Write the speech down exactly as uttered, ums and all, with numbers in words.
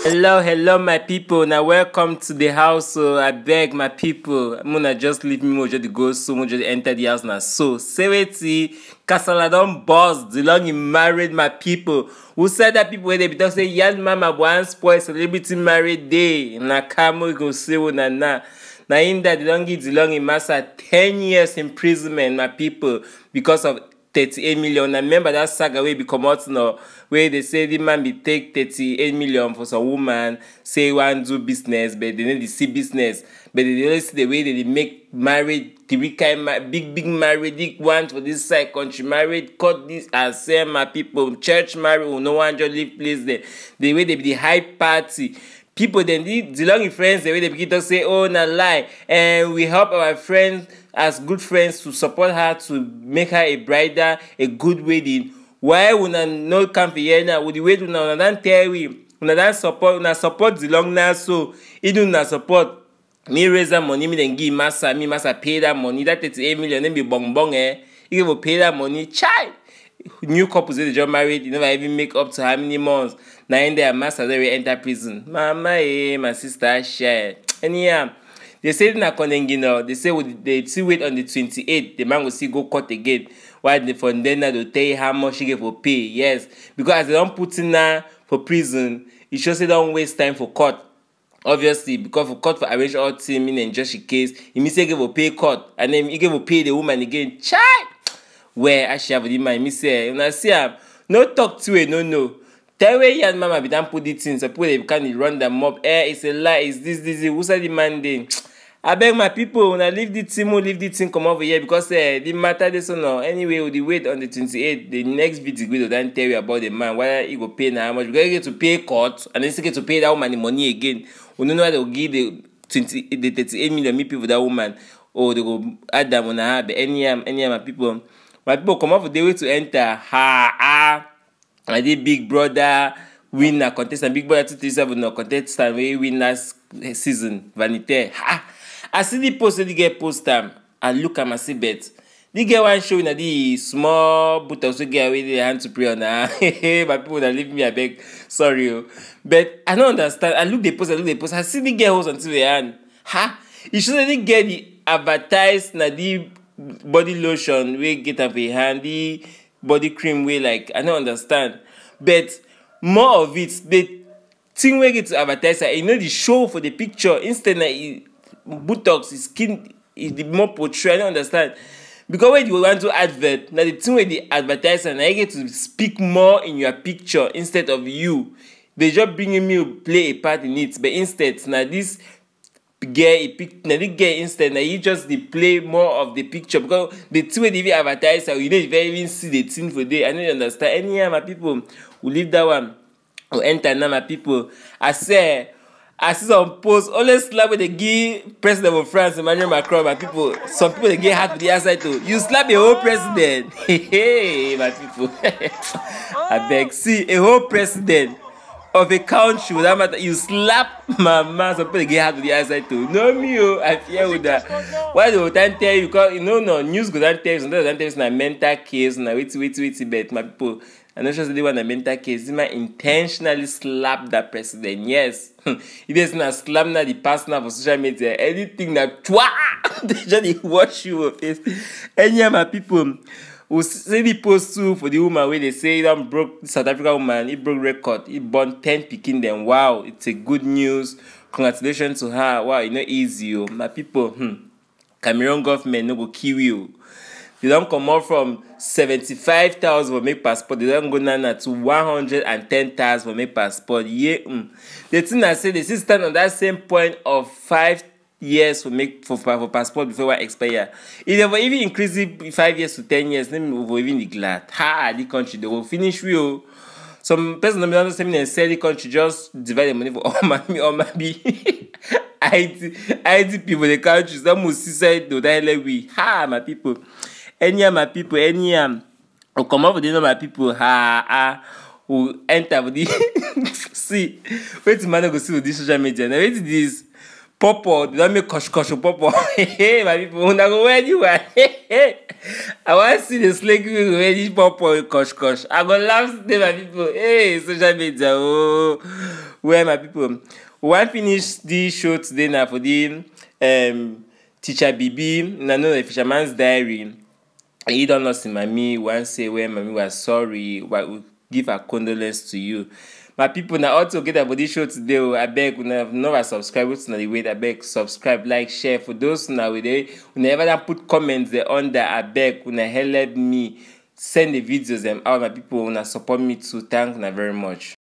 Hello, hello, my people. Now, welcome to the house. So, I beg my people. I'm gonna just leave me more just go so much just enter the house now. So, Seweti, Kasaladon boss, Dilong he married my people. Who said that people when they be say young mama one spoil celebrity married day. Na kamo go say na na. Now in that Dilong give Dilong in massa ten years imprisonment, my people, because of thirty-eight million. I remember that saga where be come out now, where they say the man be take thirty-eight million for some woman, say one do business, but they need to see business. But they only see the way they make married, three kind big, big married, big one for this side country, married, cut this and say my people, church married, no one just live place there. The way they be the high party. People then the, the long friends, the way they begin to say, oh, not lie. And we help our friends as good friends to support her to make her a brighter, a good wedding. Why would I not come here now? Would the way to now not tell we, when I support, when support the long now, so it do not support me raise that money, me then give massa, me massa pay that money, that thirty-eight million, then be bong bong eh. You will pay that money, child. New couples they just married, you never even make up to how many months. Now in their master they will enter prison. Mama, eh, my sister, share. Anyhow, they say in a Konengino, they say they still wait on the twenty-eighth. The man will see go court again. While the from then they'll tell you how much he gave for pay. Yes, because as they don't put in now for prison, it shows they don't waste time for court. Obviously, because for court for arrange all team in and just a case, he means he gave a pay court and then he gave a pay the woman again. Child. Where I shall have the man, me say, when I see him, no talk to it, no, no. Tell where young mama be done put it in, so they can run them up. Eh, it's a lie, it's this, this, this. Who said the man then? I beg my people, when I leave the team, leave the team come over here because eh, the matter this or no. Anyway, with the wait on the twenty-eighth, the next video will then tell you about the man, whether he go pay now, how much. We're going to get to pay court, and then still get to pay that woman the money again. We don't know why they'll give the twenty, the thirty-eight million people for that woman, or they go add them on her, but any, any of my people. My people come up with the way to enter. Ha ah! I did Big Brother winner contestant. Big Brother two thousand seven no contestant we win last season. Vanity. Ha! I see the post the get post time. I look at my see bet. The get one showing that the small but also get away the hand to pray on her. My people that leave me I beg. Sorry. But I don't understand. I look the post, I look the post. I see the get host until the hand. Ha! You shouldn't get the advertised na the body lotion we get up a handy body cream way like I don't understand, but more of it the thing we get to advertise you know the show for the picture instead of Botox is skin is the more portray. I don't understand because when you want to advert now the thing where the advertiser and I get to speak more in your picture instead of you. They just bringing me to play a part in it, but instead now this get a pic now they get instead now you just they play more of the picture because the two way they advertise so you don't even see the thing for day. I don't understand. Anyhow my people will leave that one will enter now my people. I say I see some posts always slap with the give president of France Emmanuel Macron my people. Some people they get hard with the other side too. You slap a whole president. Hey my people. I beg see a whole president of a country without matter you slap my man some people get hard to the other side too. No me oh I fear with that. Why the time tell you because you know no news go down tell you sometimes tell you na mental case na wait wait wait bet my people. I know just the one a mental case. This man intentionally slap that president. Yes. It is not slap na the person for social media. Anything that twa they just watch you of face. Any my people we see the post too for the woman where they say that broke South African woman, it broke record, it born ten picking them. Wow, it's a good news. Congratulations to her. Wow, it's not easy, oh. My people, hmm. Cameroon government no go kill you. They don't come out from seventy-five thousand for make passport. They don't go now to one hundred ten thousand for make passport. Yeah, mm. The thing I say, they still stand on that same point of five years for make for, for passport before I expire. If they will even increase it five years to ten years, then we will even be glad. Ha, the country they will finish with. Some person don't understand me and say the country just divide the money for all my me all my be. I D I D people the country some must suicide to die like we. Ha, my people. Any my people, any um, will come up with the my people. Ha, ah, who enter with the see. Wait a minute, go see with this social media. Now wait this. Popo, they don't make kosh kosh popo. Hey, my people, who not go where you are. I want to see the slake people wey this pop kosh kosh. I go laugh today, my people. Hey, social media. Oh, where my people? We want finish this show today now for the um teacher B B. Na know the Fisherman's Diary. He don't lost in mommy. One say where mommy was sorry. We give our condolence to you. My people, now also get about this show today. I beg, we have never subscribe. What's not the way? I beg, subscribe, like, share. For those who now with it, we never put comments there under. I beg, when help me send the videos them out. My people, wanna support me too. Thank you very much.